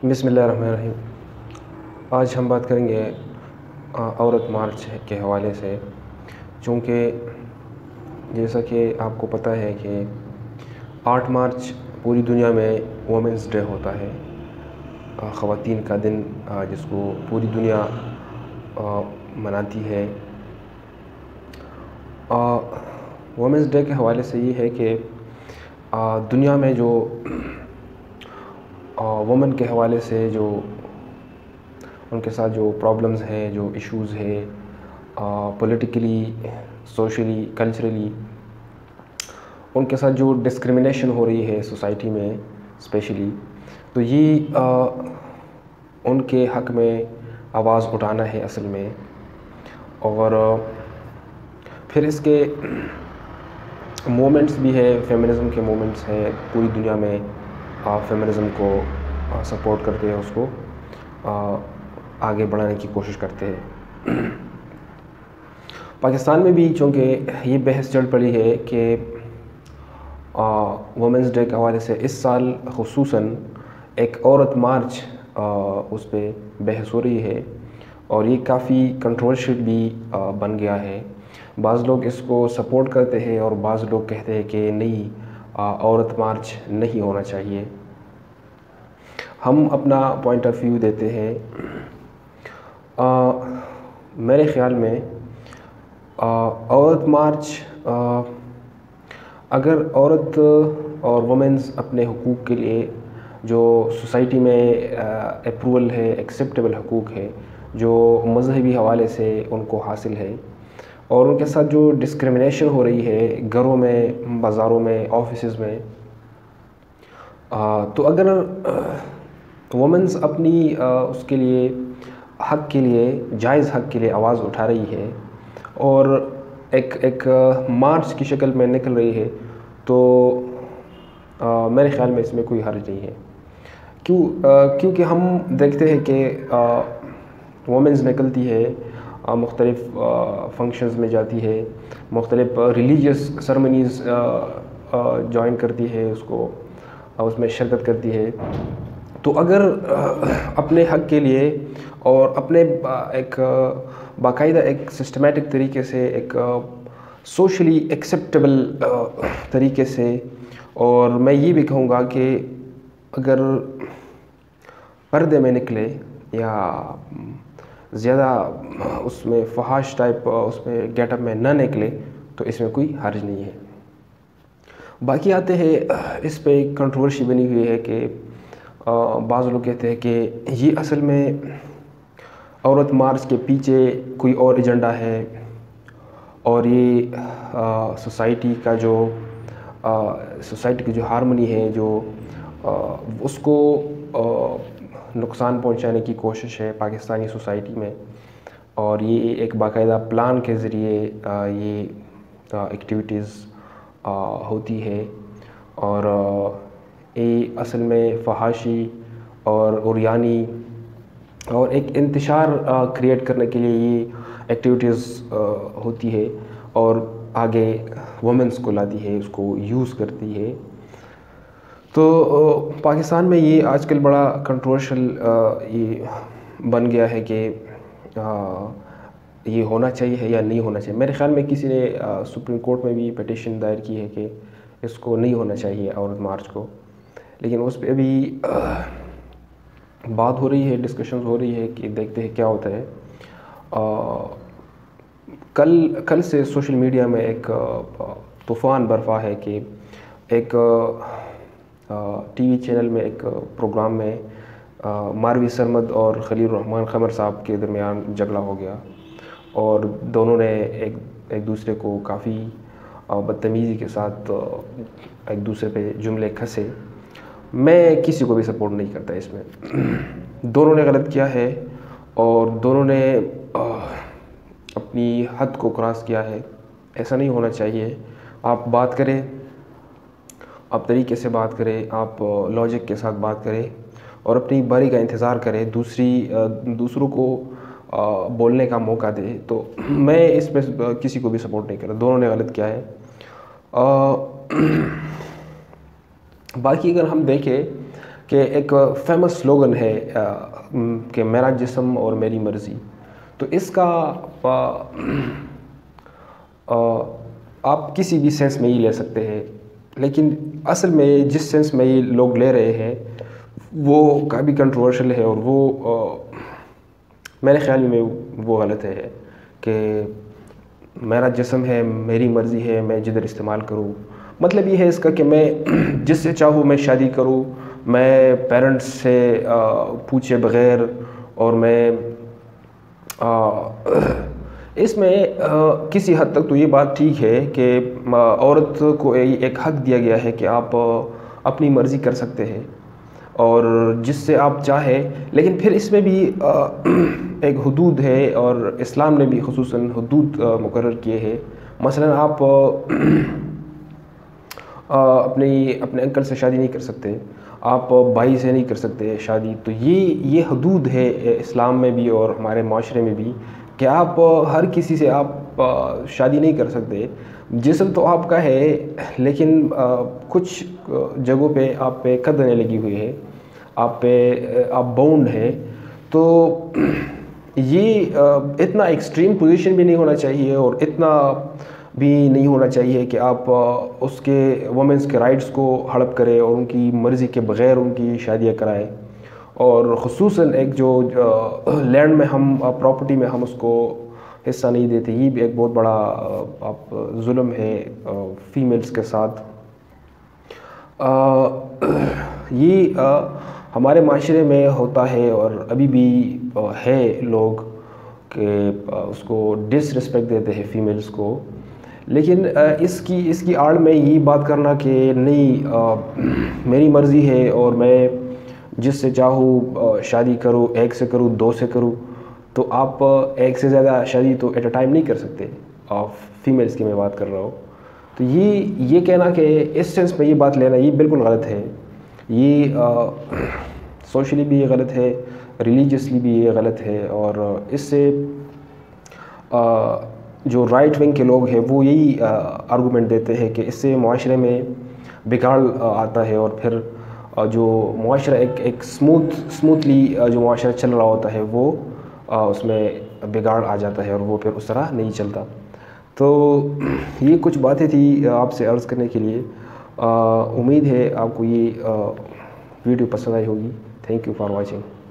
بسم اللہ الرحمن الرحیم۔ آج ہم بات کریں گے عورت مارچ کے حوالے سے، چونکہ جیسا کہ آپ کو پتہ ہے کہ 8 مارچ پوری دنیا میں وومنس ڈے ہوتا ہے، خواتین کا دن، جس کو پوری دنیا مناتی ہے۔ وومنس ڈے کے حوالے سے یہ ہے کہ دنیا میں جو وومن کے حوالے سے جو ان کے ساتھ جو پرابلمز ہیں، جو ایشوز ہیں، پولیٹیکلی، سوشلی، کلچرلی، ان کے ساتھ جو ڈسکریمنیشن ہو رہی ہے سوسائٹی میں اسپیشلی، تو یہ ان کے حق میں آواز اٹھانا ہے اصل میں۔ اور پھر اس کے مومنٹس بھی ہے، فیمنزم کے مومنٹس ہیں پوری دنیا میں، فیمنزم کو سپورٹ کرتے ہیں، اس کو آگے بڑھانے کی کوشش کرتے ہیں۔ پاکستان میں بھی چونکہ یہ بحث چل پڑی ہے کہ وومنس ڈے کے حوالے سے اس سال خصوصاً ایک عورت مارچ اس پہ بحث ہو رہی ہے، اور یہ کافی کنٹروورشل بھی بن گیا ہے۔ بعض لوگ اس کو سپورٹ کرتے ہیں اور بعض لوگ کہتے ہیں کہ نہیں، عورت مارچ نہیں ہونا چاہیے۔ ہم اپنا پوائنٹ آف ویو دیتے ہیں۔ میرے خیال میں عورت مارچ، اگر عورت اور وومنز اپنے حقوق کے لیے جو سوسائٹی میں اپروول ہے، ایکسیپٹیبل حقوق ہے، جو مذہبی حوالے سے ان کو حاصل ہے، اور ان کے ساتھ جو ڈسکریمنیشن ہو رہی ہے گھروں میں، بازاروں میں، آفیسز میں، تو اگر وومنز اپنی اس کے لیے حق کے لیے، جائز حق کے لیے آواز اٹھا رہی ہے اور ایک مارچ کی شکل میں نکل رہی ہے، تو میرے خیال میں اس میں کوئی حرج نہیں ہے۔ کیونکہ ہم دیکھتے ہیں کہ وومنز نکلتی ہے، مختلف فنکشنز میں جاتی ہے، مختلف ریلیجیس سرمنیز جوائن کرتی ہے، اس میں شرکت کرتی ہے۔ تو اگر اپنے حق کے لیے اور اپنے ایک باقاعدہ ایک سسٹمیٹک طریقے سے، ایک سوشلی ایکسیپٹیبل طریقے سے، اور میں یہ بھی کہوں گا کہ اگر پردے میں نکلے یا زیادہ اس میں فحش ٹائپ اس میں گیٹ اپ میں نہ نکلے، تو اس میں کوئی حرج نہیں ہے۔ باقی آتے ہیں، اس پہ ایک کنٹروورسی بنی ہوئی ہے کہ بعض لوگ کہتے ہیں کہ یہ اصل میں عورت مارچ کے پیچھے کوئی اور ایجنڈا ہے، اور یہ سوسائٹی کی جو ہارمنی ہے، جو اس کو نقصان پہنچانے کی کوشش ہے پاکستانی سوسائٹی میں، اور یہ ایک باقاعدہ پلان کے ذریعے یہ ایکٹیویٹیز ہوتی ہے، اور یہ اصل میں فحاشی اور عریانی اور ایک انتشار کریٹ کرنے کے لیے یہ ایکٹیویٹیز ہوتی ہے، اور آگے وومنس کو لاتی ہے، اس کو یوز کرتی ہے۔ تو پاکستان میں یہ آج کل بڑا کنٹروورشل یہ بن گیا ہے کہ یہ ہونا چاہیے یا نہیں ہونا چاہیے۔ میرے خیال میں کسی نے سپریم کورٹ میں بھی پٹیشن دائر کی ہے کہ اس کو نہیں ہونا چاہیے عورت مارچ کو، لیکن اس پہ ابھی بات ہو رہی ہے، ڈسکشنز ہو رہی ہے کہ دیکھتے ہیں کیا ہوتا ہے۔ کل سے سوشل میڈیا میں ایک طوفان برپا ہے کہ ایک ٹی وی چینل میں ایک پروگرام میں ماروی سرمد اور خلیل الرحمن خمر صاحب کے درمیان جھگڑا ہو گیا، اور دونوں نے ایک دوسرے کو کافی بدتمیزی کے ساتھ ایک دوسرے پہ جملے کھسے۔ میں کسی کو بھی سپورٹ نہیں کرتا اس میں، دونوں نے غلط کیا ہے، اور دونوں نے اپنی حد کو کراس کیا ہے۔ ایسا نہیں ہونا چاہیے۔ آپ بات کریں، آپ طریقے سے بات کریں، آپ لاجک کے ساتھ بات کریں، اور اپنی باری کا انتظار کریں، دوسروں کو بولنے کا موقع دے۔ تو میں اس پہ کسی کو بھی سپورٹ نہیں کرتا، دونوں نے غلط کیا ہے۔ باقی اگر ہم دیکھیں کہ ایک فیمس سلوگن ہے کہ میرا جسم اور میری مرضی. تو اس کا آپ کسی بھی سینس میں ہی لے سکتے ہیں، لیکن اصل میں جس سینس میں یہ لوگ لے رہے ہیں وہ کافی کنٹروورشل ہے، اور وہ میرے خیال میں وہ غلط ہے کہ میرا جسم ہے، میری مرضی ہے، میں جدھر استعمال کروں. مطلب یہ ہے اس کا کہ میں جس سے چاہوں میں شادی کروں، میں پیرنٹس سے پوچھے بغیر، اور میں اس میں کسی حد تک تو یہ بات ٹھیک ہے کہ عورت کو ایک حق دیا گیا ہے کہ آپ اپنی مرضی کر سکتے ہیں اور جس سے آپ چاہیں، لیکن پھر اس میں بھی ایک حدود ہے، اور اسلام نے بھی خصوصاً حدود مقرر کیے ہیں. مثلا آپ اپنے انکل سے شادی نہیں کر سکتے، آپ بھائی سے نہیں کر سکتے شادی. تو یہ حدود ہے اسلام میں بھی اور ہمارے معاشرے میں بھی کہ آپ ہر کسی سے آپ شادی نہیں کر سکتے. جسم تو آپ کا ہے، لیکن کچھ جگہوں پہ آپ پہ قدریں لگی ہوئی ہے، آپ باؤنڈ ہیں. تو یہ اتنا ایکسٹریم پوزیشن بھی نہیں ہونا چاہیے، اور اتنا بھی نہیں ہونا چاہیے کہ آپ اس کے وومنس کے رائٹس کو ہڑپ کریں اور ان کی مرضی کے بغیر ان کی شادیاں کرائیں. اور خصوصاً ایک جو لینڈ میں ہم پراپرٹی میں ہم اس کو حصہ نہیں دیتے، یہ بھی ایک بہت بڑا ظلم ہے فیمیلز کے ساتھ. یہ ہمارے معاشرے میں ہوتا ہے، اور ابھی بھی ہے لوگ کہ اس کو ڈس رسپیکٹ دیتے ہیں فیمیلز کو. لیکن اس کی آڑ میں یہ بات کرنا کہ نہیں میری مرضی ہے اور میں جس سے چاہوں شادی کروں، ایک سے کروں، دو سے کروں، تو آپ ایک سے زیادہ شادی تو ایٹ اے ٹائم نہیں کر سکتے. فیمیلز کی میں بات کر رہا ہوں. تو یہ کہنا کہ اس سینس میں یہ بات لینا یہ بالکل غلط ہے. یہ سوشلی بھی یہ غلط ہے، ریلیجیسلی بھی یہ غلط ہے. اور اس سے جو رائٹ ونگ کے لوگ ہیں وہ یہی آرگومنٹ دیتے ہیں کہ اس سے معاشرے میں بگاڑ آتا ہے، اور پھر جو معاشرہ ایک سموتھلی جو معاشرہ چل رہا ہوتا ہے وہ اس میں بگاڑ آ جاتا ہے، اور وہ پھر اس طرح نہیں چلتا. تو یہ کچھ باتیں تھی آپ سے عرض کرنے کے لیے. امید ہے آپ کو یہ ویڈیو پسند آئی ہوگی. Thank you for watching.